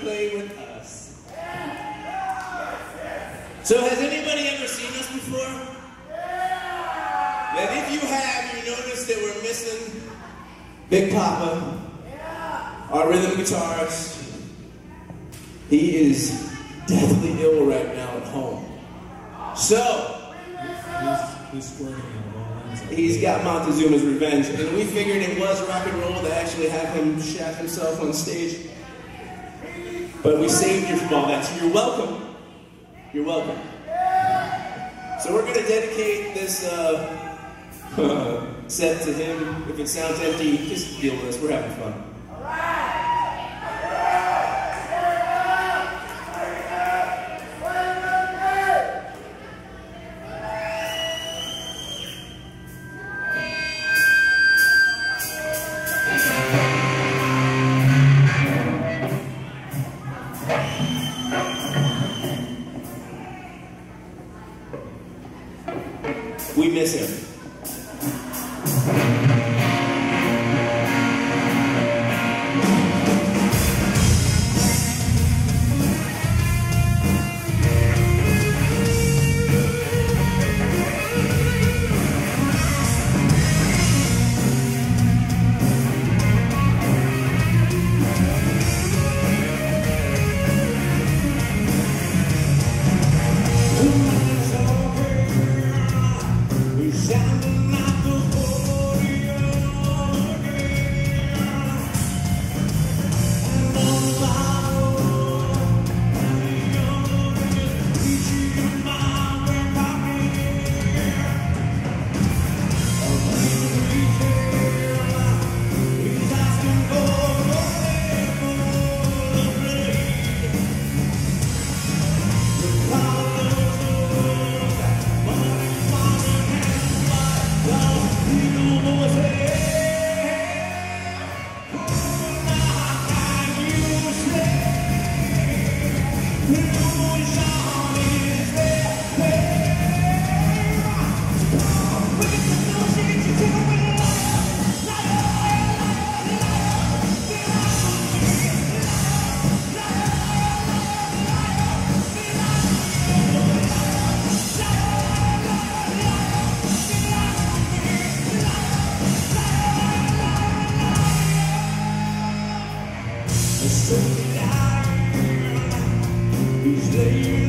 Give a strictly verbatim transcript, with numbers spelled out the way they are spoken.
play with us. So has anybody ever seen us before? And if you have, you notice that we're missing Big Papa, our rhythm guitarist. He is deathly ill right now at home. So, he's, he's squirting out all ends. He's got Montezuma's revenge, and we figured it was rock and roll to actually have him shaft himself on stage. But we saved you from all that, so you're welcome. You're welcome. So we're going to dedicate this uh, set to him. If it sounds empty, just deal with us. We're having fun. We miss him. He's laying